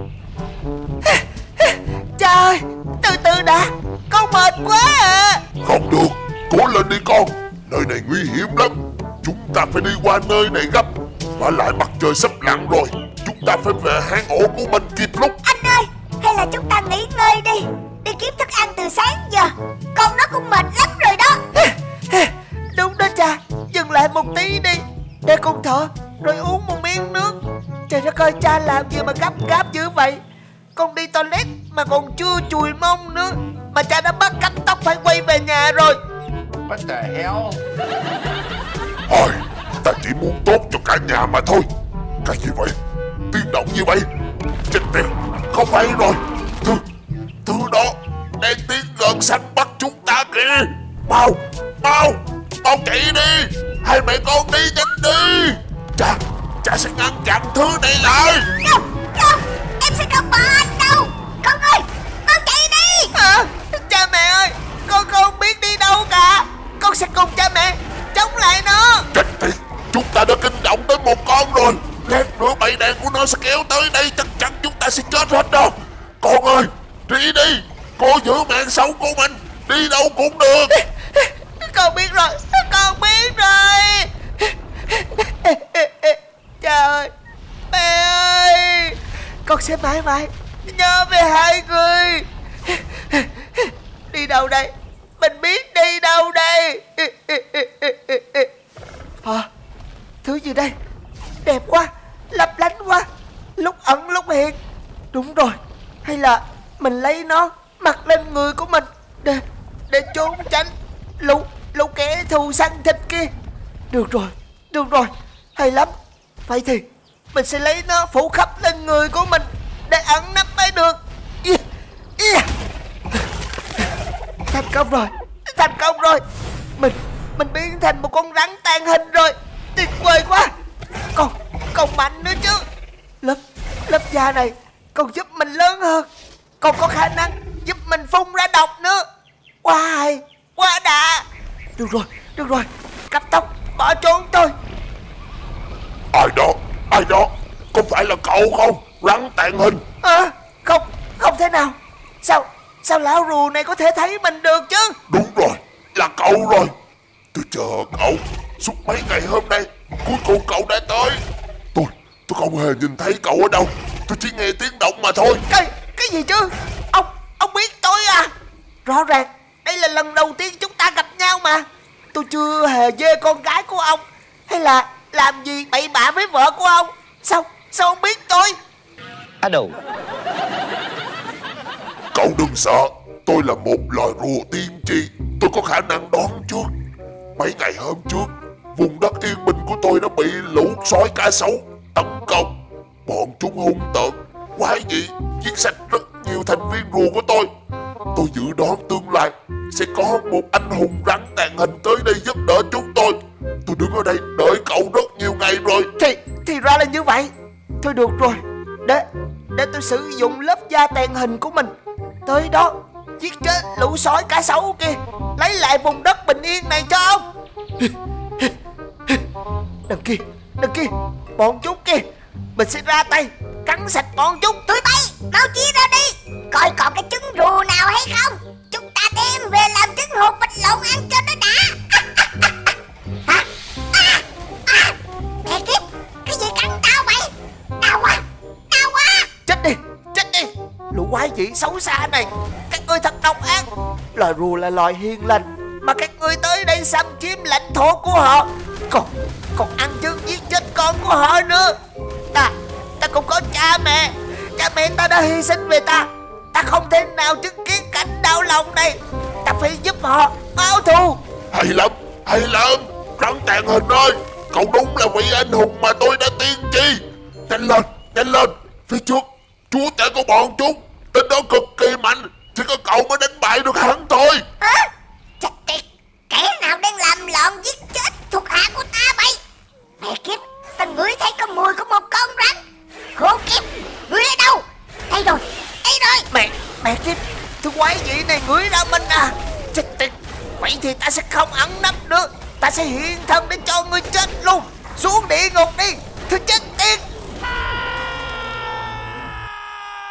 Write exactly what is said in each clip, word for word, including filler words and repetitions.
Trời, từ từ đã, con mệt quá à. Không được, cố lên đi con. Nơi này nguy hiểm lắm. Chúng ta phải đi qua nơi này gấp. Và lại mặt trời sắp lặn rồi. Chúng ta phải về hang ổ của mình kịp lúc. Anh ơi, hay là chúng ta nghỉ ngơi đi. Đi kiếm thức ăn từ sáng giờ. Con nó cũng mệt lắm rồi đó. Đúng đó cha, dừng lại một tí đi, để con thở, rồi uống một miếng nước. Trời đất ơi, cha làm gì mà gấp gáp dữ vậy? Con đi toilet mà còn chưa chùi mông nữa, mà cha đã bắt cắt tóc phải quay về nhà rồi. What the hell? Thôi, ta chỉ muốn tốt cho cả nhà mà thôi. Cái gì vậy? Tiếng động như vậy? Chết tiệt, không phải rồi. Thứ, thứ đó đang tiến gần săn bắt chúng ta kìa. Mau, mau, mau chạy đi. Hai mẹ con đi nhanh đi. Cha, cha sẽ ngăn chặn thứ này lại. Không, không, em sẽ không bỏ anh đâu. Con ơi, con chạy đi. À, cha mẹ ơi, con không biết đi đâu cả. Con sẽ cùng cha mẹ chống lại nó. Chết tiệt, chúng ta đã kinh động tới một con rồi. Lát nữa bầy đàn của nó sẽ kéo tới đây. Chắc chắn chúng ta sẽ chết hết đâu. Con ơi, đi đi. Cô giữ mạng sống của mình. Đi đâu cũng được. Con biết rồi, con biết rồi. Cha ơi, mẹ ơi, con sẽ mãi mãi nhớ về hai người. Đi đâu đây? Mình biết đi đâu đây? Hả? Thứ gì đây? Đẹp quá, lấp lánh quá, lúc ẩn lúc hiện. Đúng rồi, hay là mình lấy nó mặc lên người của mình để để trốn tránh lũ lũ kẻ thù săn thịt kia. Được rồi, được rồi, hay lắm. Vậy thì mình sẽ lấy nó phủ khắp lên người của mình để ẩn nấp mới được. Yeah, yeah. Thành công rồi, thành công rồi. Mình mình biến thành một con rắn tàng hình rồi. Tuyệt vời quá. Còn còn mạnh nữa chứ. Lớp lớp da này còn giúp mình lớn hơn, còn có khả năng giúp mình phun ra độc nữa. Quá hay, quá đã. Được rồi, được rồi, cấp tốc bỏ trốn thôi. Ai đó, ai đó, có phải là cậu không? Rắn tàng hình. À, không, không thể nào. Sao, sao lão rùa này có thể thấy mình được chứ? Đúng rồi, là cậu rồi. Tôi chờ cậu suốt mấy ngày hôm nay. Cuối cùng cậu đã tới. Tôi, tôi không hề nhìn thấy cậu ở đâu. Tôi chỉ nghe tiếng động mà thôi. Cái, cái gì chứ? Ông, ông biết tôi à? Rõ ràng, đây là lần đầu tiên chúng ta gặp nhau mà. Tôi chưa hề dê con gái của ông, hay là làm gì bậy bạ với vợ của ông. Sao, sao ông biết tôi? À đâu. Cậu đừng sợ. Tôi là một loài rùa tiên tri. Tôi có khả năng đoán trước. Mấy ngày hôm trước, vùng đất yên bình của tôi đã bị lũ sói cá sấu tấn công. Bọn chúng hung tợn, quái dị, giết sạch rất nhiều thành viên rùa của tôi. Tôi dự đoán tương lai sẽ có một anh hùng rắn tàng hình tới đây giúp đỡ chúng tôi. Tôi đứng ở đây đợi cậu rất nhiều ngày rồi. Thì, thì ra là như vậy. Thôi được rồi, để, để tôi sử dụng lớp da tàng hình của mình tới đó giết chết lũ sói cá sấu kia, lấy lại vùng đất bình yên này cho ông. Đằng kia, đằng kia, bọn chúng kia. Mình sẽ ra tay cắn sạch bọn chúng. Tụi bay, mau chia ra đi. Coi còn cái trứng rùa nào hay không. Chúng ta đem về làm trứng hột vịt lộn ăn cho nó đã. Hả? À, à. Mẹ kiếp, cái gì cắn tao vậy? Đau quá, đau quá. Chết đi, chết đi. Lũ quái dị xấu xa này, các ngươi thật độc ác. Loài rùa là loài hiền lành, mà các ngươi tới đây xâm chiếm lãnh thổ của họ, còn còn ăn chân giết chết con của họ nữa. Ta, ta cũng có cha mẹ. Cha mẹ ta đã hy sinh về ta. Ta không thể nào chứng kiến cảnh đau lòng này. Ta phải giúp họ báo thù. Hay lắm, hay lắm. Rắn tàng hình ơi, cậu đúng là vị anh hùng mà tôi đã tiên tri. Nhanh lên, nhanh lên. Phía trước, chúa tể của bọn chúng, tên đó cực kỳ mạnh. Chỉ có cậu mới đánh bại được hắn thôi. Hả? Chết tiệt, kẻ nào đang làm loạn giết chết thuộc hạ của ta vậy? Mẹ kiếp, ta ngửi thấy có mùi của một con rắn. Khổ kiếp, ngửi ở đâu? Đây rồi, đây rồi. Mẹ, mẹ kiếp, thứ quái dị này ngửi ra mình à. Chết tiệt, vậy thì ta sẽ không ẩn nấp nữa. Ta sẽ hiện thân để cho ngươi chết luôn. Xuống địa ngục đi, thứ chết tiệt.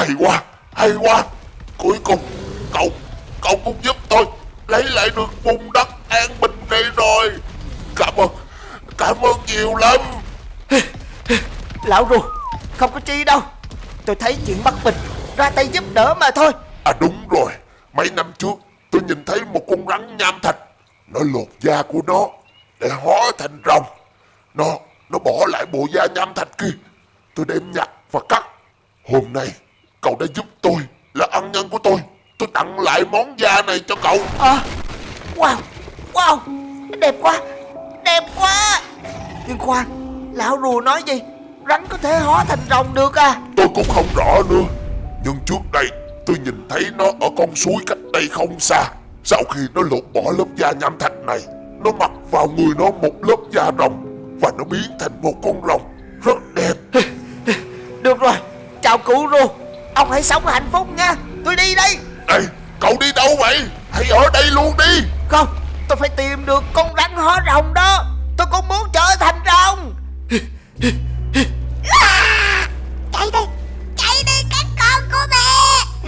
Hay quá, hay quá. Cuối cùng cậu, cậu cũng giúp tôi lấy lại được vùng đất an bình này rồi. Cảm ơn, cảm ơn nhiều lắm. Lão Rùa, không có chi đâu. Tôi thấy chuyện bất bình, ra tay giúp đỡ mà thôi. À đúng rồi, mấy năm trước tôi nhìn thấy một con rắn nham thạch. Nó lột da của nó để hóa thành rồng. Nó, nó bỏ lại bộ da nham thạch kia. Tôi đem nhặt và cắt. Hôm nay cậu đã giúp tôi, là ân nhân của tôi. Tôi tặng lại món da này cho cậu. À, wow, wow, đẹp quá, đẹp quá. Nhưng khoan, lão Rùa nói gì? Rắn có thể hóa thành rồng được à? Tôi cũng không rõ nữa. Nhưng trước đây tôi nhìn thấy nó ở con suối cách đây không xa. Sau khi nó lột bỏ lớp da nham thạch này, nó mặc vào người nó một lớp da rồng và nó biến thành một con rồng rất đẹp. Được rồi, chào cụ Rùa. Ông hãy sống hạnh phúc nha. Tôi đi đây. Này, cậu đi đâu vậy? Hãy ở đây luôn đi. Không, tôi phải tìm được con rắn hóa rồng đó. Tôi cũng muốn trở thành rồng. À, chạy đi, chạy đi các con của mẹ.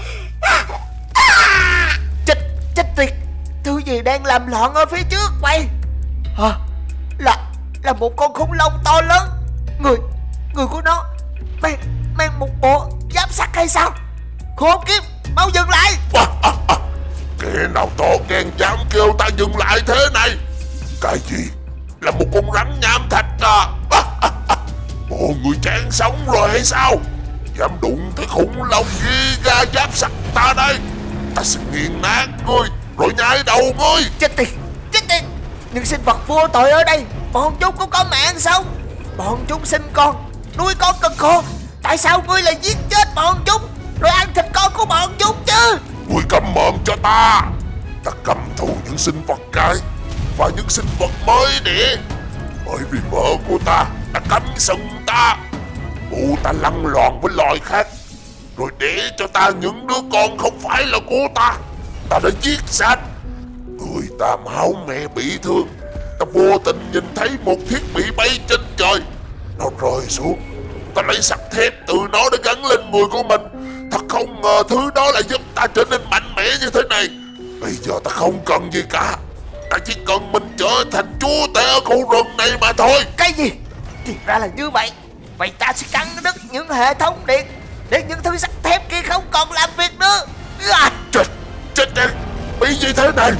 À, Chết, chết tiệt. Thứ gì đang làm loạn ở phía trước vậy? Hả? Là, là một con khủng long to lớn. Người, người của nó mang, mang một bộ giáp sắt hay sao? Khốn kiếp, mau dừng lại. À, à, à. Kẻ nào to gan dám kêu ta dừng lại thế này? Cái gì? Là một con rắn nham thạch à? À, à, à. Bộ người chán sống rồi hay sao? Dám đụng cái khủng long ghi ga giáp sắt ta đây. Ta sẽ nghiền nát ngươi rồi nhai đầu ngươi. Chết tiệt, chết tiệt. Những sinh vật vô tội ở đây, bọn chúng cũng có mạng sao? Bọn chúng sinh con, nuôi con cực khổ. Tại sao ngươi lại giết chết bọn chúng rồi ăn thịt con của bọn chúng chứ? Ngươi câm mồm cho ta. Ta căm thù những sinh vật cái và những sinh vật mới đẻ. Bởi vì vợ của ta đã cấm sừng ta, phụ ta lăn lòn với loài khác, rồi để cho ta những đứa con không phải là của ta. Ta đã giết sạch người ta, máu mẹ bị thương. Ta vô tình nhìn thấy một thiết bị bay trên trời, nó rơi xuống. Ta lấy sắt thép từ nó để gắn lên người của mình. Ta không ngờ thứ đó lại giúp ta trở nên mạnh mẽ như thế này. Bây giờ ta không cần gì cả. Ta chỉ cần mình trở thành chúa tể ở khu rừng này mà thôi. Cái gì? Thì ra là như vậy. Vậy ta sẽ cắn đứt những hệ thống điện để những thứ sắt thép kia không còn làm việc nữa. À! Chết, chết chết. Bị gì thế này?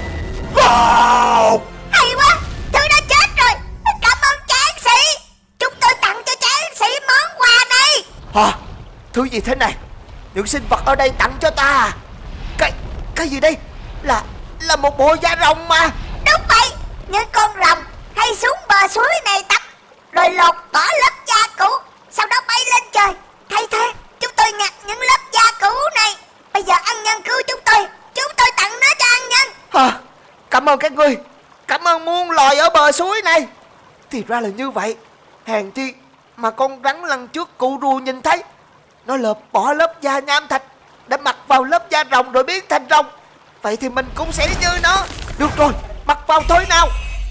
Wow! hay quá, thứ đó chết rồi. Cảm ơn cha ác sĩ. Chúng tôi tặng cho cha ác sĩ món quà này. Hả? Thứ gì thế này? Những sinh vật ở đây tặng cho ta à? Cái, cái gì đây? Là, là một bộ da rồng mà. Đúng vậy, những con rồng hay xuống bờ suối này tắm, rồi lột bỏ lớp da cũ, sau đó bay lên trời. Thay thế, chúng tôi nhặt những lớp da cũ này. Bây giờ ân nhân cứu chúng tôi, chúng tôi tặng nó cho ân nhân. Hả? Cảm ơn các ngươi. Cảm ơn muôn loài ở bờ suối này. Thì ra là như vậy. Hèn chi mà con rắn lần trước cụ Rùa nhìn thấy, nó lột bỏ lớp da nham thạch để mặc vào lớp da rồng rồi biến thành rồng. Vậy thì mình cũng sẽ như nó. Được rồi, mặc vào thôi nào.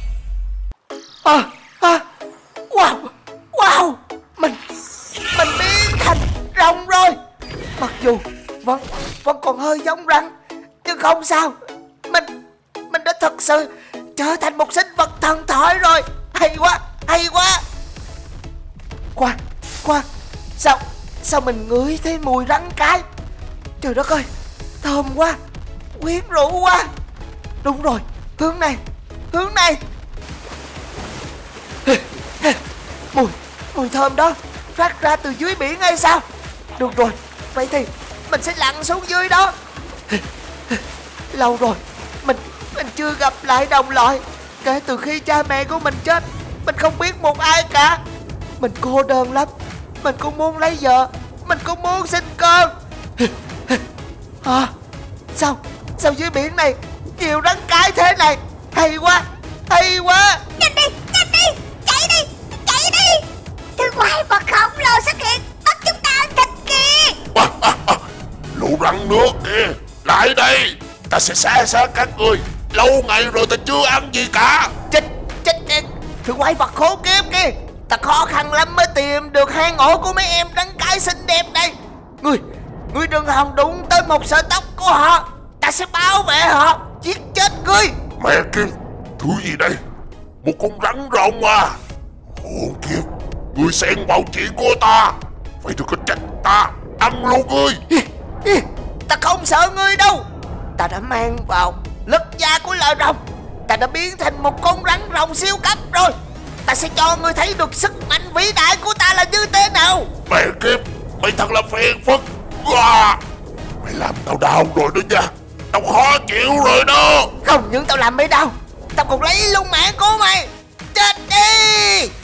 À, à, wow, wow, mình, mình biến thành rồng rồi. Mặc dù vẫn, vẫn còn hơi giống rắn, nhưng không sao. Mình, mình đã thật sự trở thành một sinh vật thần thoại rồi. Hay quá, hay quá. Khoan, khoan, sao, sao mình ngửi thấy mùi rắn cái? Trời đất ơi, thơm quá, quyến rũ quá. Đúng rồi, hướng này, hướng này. Mùi, mùi thơm đó phát ra từ dưới biển hay sao? Được rồi, vậy thì mình sẽ lặn xuống dưới đó. Lâu rồi, mình, mình chưa gặp lại đồng loại. Kể từ khi cha mẹ của mình chết, mình không biết một ai cả. Mình cô đơn lắm. Mình cũng muốn lấy vợ, mình cũng muốn sinh con. À, sao, sao dưới biển này nhiều rắn cái thế này? Hay quá, hay quá. Nhanh đi, nhanh đi, chạy đi, chạy đi. Thứ quái vật khổng lồ xuất hiện, bắt chúng ta ăn thịt kìa. À, à, à. Lũ rắn nước kìa, lại đây. Ta sẽ xé xác các ngươi. Lâu ngày rồi ta chưa ăn gì cả. Chết, chết, chết. Thứ quái vật khốn kiếp kia. Ta khó khăn lắm mới tìm được hang ổ của mấy em rắn cái xinh đẹp đây. Ngươi, Ngươi đừng hòng đụng tới một sợi tóc của họ. Ta sẽ bảo vệ họ, giết chết ngươi. Mẹ kiếp, thứ gì đây? Một con rắn rồng à? Hồn kiếp, ngươi xen vào chuyện của ta. Vậy đừng có trách ta, ăn luôn ngươi. Ta không sợ ngươi đâu. Ta đã mang vào lớp da của loài rồng. Ta đã biến thành một con rắn rồng siêu cấp rồi. Ta sẽ cho ngươi thấy được sức mạnh vĩ đại của ta là như thế nào. Mẹ kiếp, mày thật là phiền phức. À, mày làm tao đau rồi đó nha. Tao khó chịu rồi đó. Không những tao làm mày đau, tao còn lấy luôn mạng của mày. Chết đi.